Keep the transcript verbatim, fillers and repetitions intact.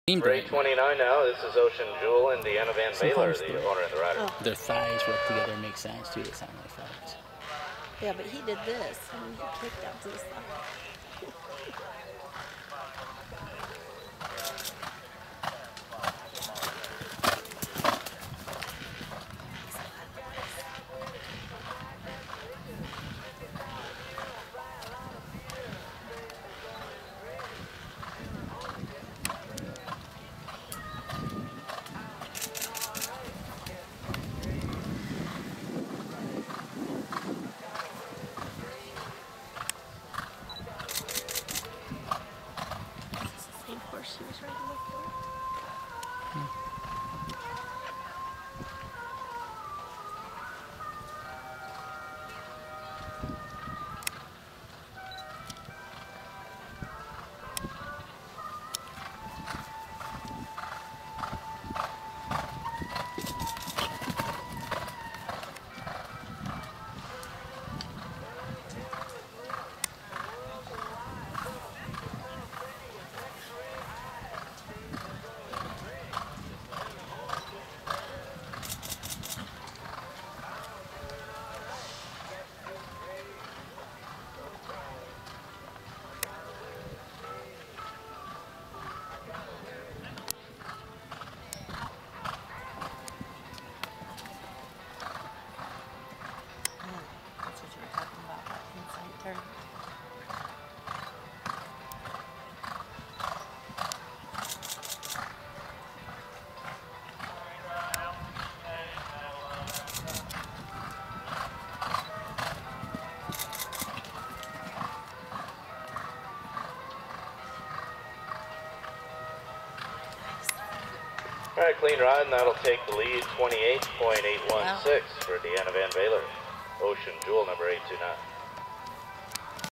eight twenty-nine now. This is Ocean Jewel and Deanna Van Baylor, the owner and the rider. Oh. Their thighs rubbed together make sounds too. They sound like thighs. Yeah, but he did this. I mean, he kicked out to the side. She was riding before. Hmm. Turn. All right, clean ride, and that'll take the lead, twenty-eight point eight one six Wow. for Deanna Van Baylor. Ocean Jewel, number eight two nine.